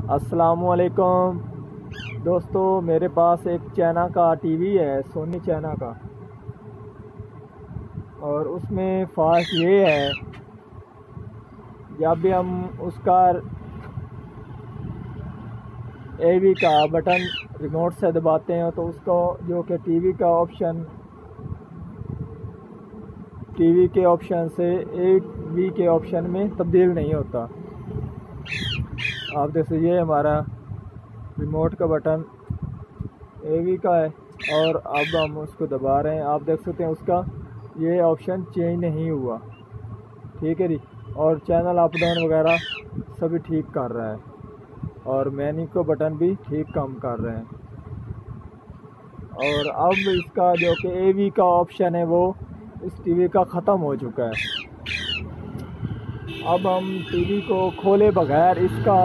अस्सलामुअलैकुम दोस्तों, मेरे पास एक चाइना का टीवी है, सोनी चाइना का। और उसमें फ़ास्ट ये है, जब भी हम उसका एवी का बटन रिमोट से दबाते हैं तो उसको जो कि टीवी के ऑप्शन से एवी के ऑप्शन में तब्दील नहीं होता। आप देखिए, ये हमारा रिमोट का बटन एवी का है और अब हम उसको दबा रहे हैं। आप देख सकते हैं उसका ये ऑप्शन चेंज नहीं हुआ। ठीक है जी। और चैनल अप डाउन वगैरह सभी ठीक कर रहा है और मेन्यू को बटन भी ठीक काम कर रहे हैं। और अब इसका जो कि एवी का ऑप्शन है वो इस टीवी का ख़त्म हो चुका है। अब हम टीवी को खोले बगैर इसका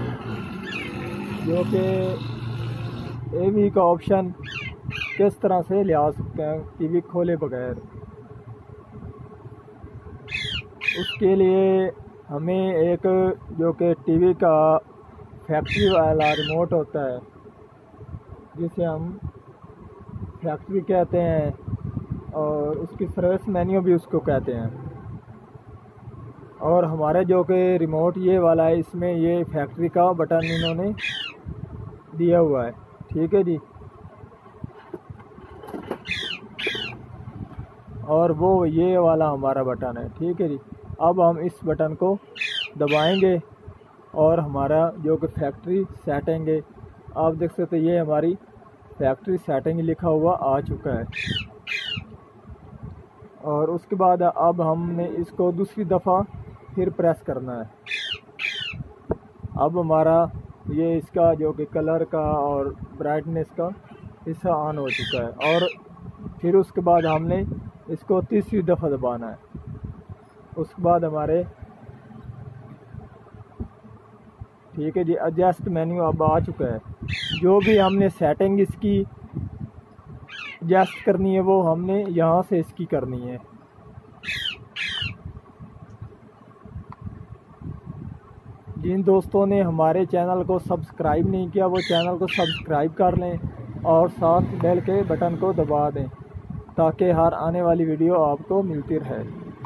जो कि एवी का ऑप्शन किस तरह से ले आ सकते हैं टीवी खोले बगैर। उसके लिए हमें एक जो कि टीवी का फैक्ट्री वाला रिमोट होता है, जिसे हम फैक्ट्री कहते हैं और उसकी सर्विस मेन्यू भी उसको कहते हैं। और हमारे जो कि रिमोट ये वाला है, इसमें ये फैक्ट्री का बटन इन्होंने दिया हुआ है। ठीक है जी। और वो ये वाला हमारा बटन है। ठीक है जी। अब हम इस बटन को दबाएंगे और हमारा जो कि फैक्ट्री सेटिंग है, आप देख सकते हैं ये हमारी फैक्ट्री सेटिंग लिखा हुआ आ चुका है। और उसके बाद अब हमने इसको दूसरी दफ़ा फिर प्रेस करना है। अब हमारा ये इसका जो कि कलर का और ब्राइटनेस का हिस्सा ऑन हो चुका है। और फिर उसके बाद हमने इसको तीसरी दफ़ा दबाना है। उसके बाद हमारे ठीक है जी, एडजस्ट मेन्यू अब आ चुका है। जो भी हमने सेटिंग इसकी एडजस्ट करनी है वो हमने यहाँ से इसकी करनी है। जिन दोस्तों ने हमारे चैनल को सब्सक्राइब नहीं किया वो चैनल को सब्सक्राइब कर लें और साथ बेल के बटन को दबा दें ताकि हर आने वाली वीडियो आपको मिलती रहे।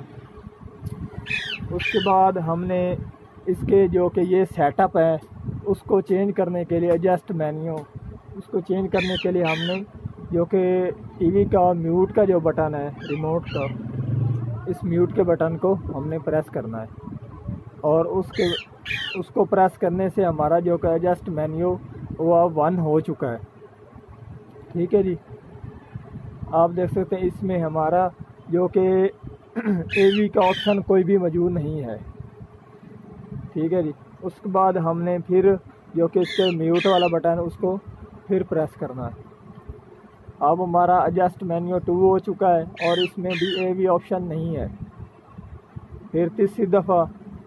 उसके बाद हमने इसके जो कि ये सेटअप है उसको चेंज करने के लिए एडजस्ट मेन्यू, उसको चेंज करने के लिए हमने जो कि टीवी का म्यूट का जो बटन है रिमोट का, इस म्यूट के बटन को हमने प्रेस करना है। और उसको प्रेस करने से हमारा जो कि एडजस्ट मेन्यू वो अब 1 हो चुका है। ठीक है जी। आप देख सकते हैं इसमें हमारा जो कि एवी का ऑप्शन कोई भी मौजूद नहीं है। ठीक है जी। उसके बाद हमने फिर जो कि इसके म्यूट वाला बटन है उसको फिर प्रेस करना है। अब हमारा एडजस्ट मेन्यू 2 हो चुका है और इसमें भी एवी ऑप्शन नहीं है। फिर तीसरी दफ़ा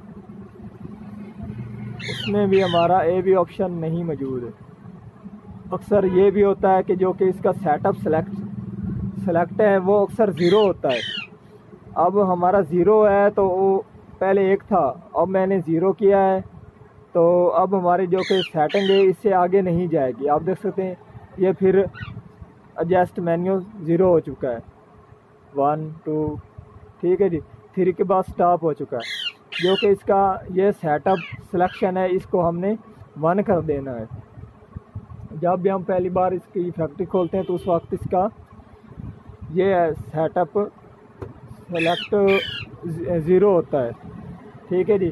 उसमें भी हमारा एवी ऑप्शन नहीं मौजूद है। अक्सर ये भी होता है कि जो कि इसका सेटअप सेलेक्ट है वो अक्सर 0 होता है। अब हमारा 0 है तो वो पहले 1 था, अब मैंने 0 किया है तो अब हमारी जो कि सेटिंग है इससे आगे नहीं जाएगी। आप देख सकते हैं ये फिर एडजस्ट मेन्यू 0 हो चुका है। 1 2 ठीक है जी। 3 के बाद स्टॉप हो चुका है। जो कि इसका ये सेटअप सिलेक्शन है इसको हमने 1 कर देना है। जब भी हम पहली बार इसकी फैक्ट्री खोलते हैं तो उस वक्त इसका ये सेटअप सेलेक्ट 0 होता है। ठीक है जी।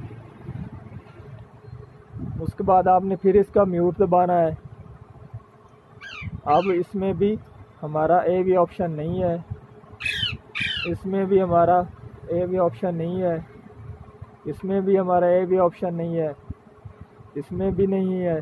उसके बाद आपने फिर इसका म्यूट दबाना है। अब इसमें भी हमारा एवी ऑप्शन नहीं है, इसमें भी हमारा एवी ऑप्शन नहीं है, इसमें भी हमारा एवी ऑप्शन नहीं है, इसमें भी नहीं है,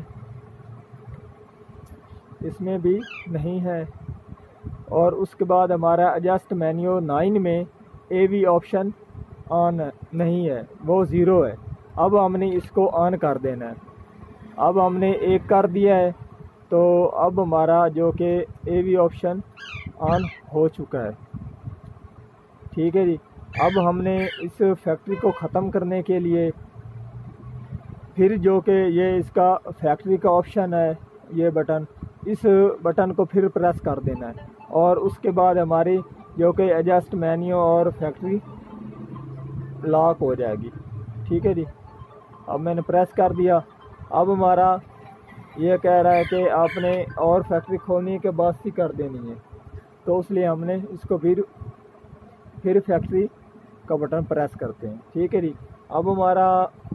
इसमें भी नहीं है। और उसके बाद हमारा एडजस्ट मेन्यू 9 में एवी ऑप्शन ऑन नहीं है, वो 0 है। अब हमने इसको ऑन कर देना है। अब हमने 1 कर दिया है तो अब हमारा जो कि एवी ऑप्शन ऑन हो चुका है। ठीक है जी। अब हमने इस फैक्ट्री को ख़त्म करने के लिए फिर जो कि ये इसका फैक्ट्री का ऑप्शन है, ये बटन, इस बटन को फिर प्रेस कर देना है और उसके बाद हमारी जो कि एडजस्ट मेन्यू और फैक्ट्री लॉक हो जाएगी। ठीक है जी। अब मैंने प्रेस कर दिया। अब हमारा ये कह रहा है कि आपने और फैक्ट्री खोलने के बाद ही कर देनी है, तो इसलिए हमने इसको फिर फैक्ट्री का बटन प्रेस करते हैं। ठीक है जी। अब हमारा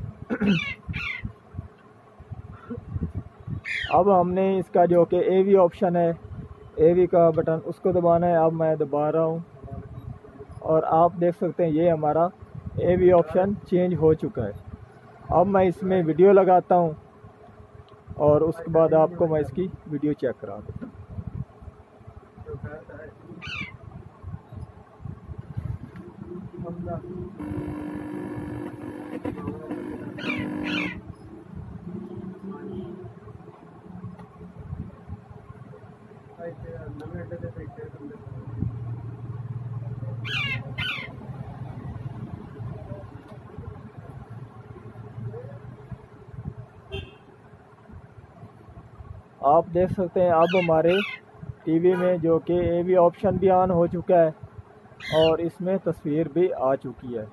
अब हमने इसका जो कि एवी ऑप्शन है, एवी का बटन, उसको दबाना है। अब मैं दबा रहा हूँ और आप देख सकते हैं ये हमारा एवी ऑप्शन चेंज हो चुका है। अब मैं इसमें वीडियो लगाता हूँ और उसके बाद आपको मैं इसकी वीडियो चेक करा देता हूँ। आप देख सकते हैं अब हमारे टीवी में जो कि एवी ऑप्शन भी ऑन हो चुका है और इसमें तस्वीर भी आ चुकी है।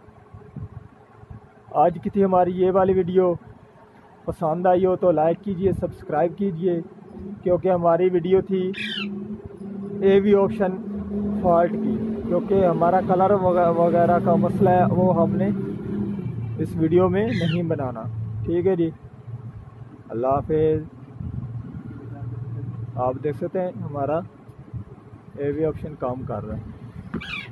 आज की थी हमारी ये वाली वीडियो। पसंद आई हो तो लाइक कीजिए, सब्सक्राइब कीजिए, क्योंकि हमारी वीडियो थी एवी ऑप्शन फॉल्ट की, क्योंकि हमारा कलर वगैरह का मसला है, वो हमने इस वीडियो में नहीं बनाना। ठीक है जी। अल्लाह हाफिज़। आप देख सकते हैं हमारा एवी ऑप्शन काम कर रहा है।